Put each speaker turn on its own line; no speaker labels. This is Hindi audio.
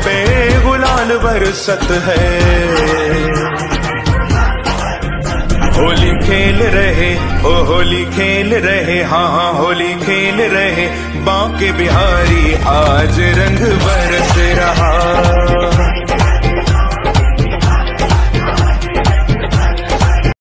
पे गुलाल बरसत है। होली खेल रहे, ओ होली खेल रहे, हाँ हाँ होली खेल रहे, बांके बिहारी आज रंग बरस रहा।